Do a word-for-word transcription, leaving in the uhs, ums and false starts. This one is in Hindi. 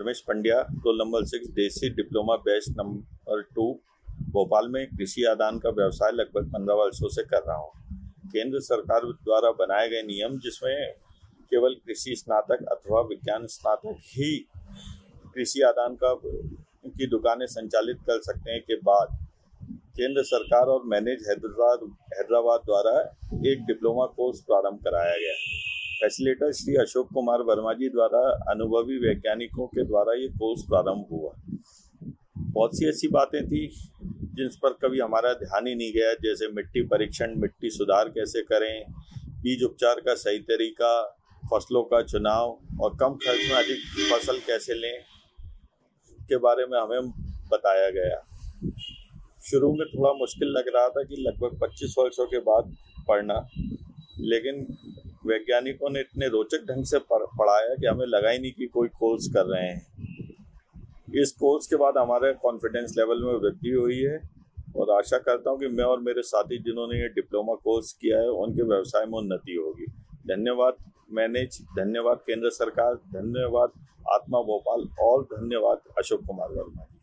Dharmesh Pandya, roll number six, DESI diploma batch number two, Bhopal में कृषि आदान का व्यवसाय लगभग पंद्रह वर्षों से कर रहा हूँ। केंद्र सरकार द्वारा बनाए गए नियम जिसमें केवल कृषि स्नातक अथवा विज्ञान स्नातक ही कृषि आदान का की दुकानें संचालित कर सकते हैं के बाद केंद्र सरकार और मैनेज हैदराबाद हैदराबाद द्वारा एक डिप्लोमा कोर्स प्रारंभ कराया गया। फैसिलिटेटर श्री अशोक कुमार वर्मा जी द्वारा अनुभवी वैज्ञानिकों के द्वारा ये कोर्स प्रारंभ हुआ। बहुत सी ऐसी बातें थी जिन पर कभी हमारा ध्यान ही नहीं गया, जैसे मिट्टी परीक्षण, मिट्टी सुधार कैसे करें, बीज उपचार का सही तरीका, फसलों का चुनाव और कम खर्च में अधिक फसल कैसे लें के बारे में हमें बताया गया। शुरू में थोड़ा मुश्किल लग रहा था कि लगभग पच्चीस वर्षों के बाद पढ़ना, लेकिन वैज्ञानिकों ने इतने रोचक ढंग से पढ़ाया कि हमें लगा ही नहीं कि कोई कोर्स कर रहे हैं। इस कोर्स के बाद हमारे कॉन्फिडेंस लेवल में वृद्धि हुई है और आशा करता हूं कि मैं और मेरे साथी जिन्होंने ये डिप्लोमा कोर्स किया है उनके व्यवसाय में उन्नति होगी। धन्यवाद मैनेज, धन्यवाद केंद्र सरकार, धन्यवाद आत्मा भोपाल और धन्यवाद अशोक कुमार वर्मा।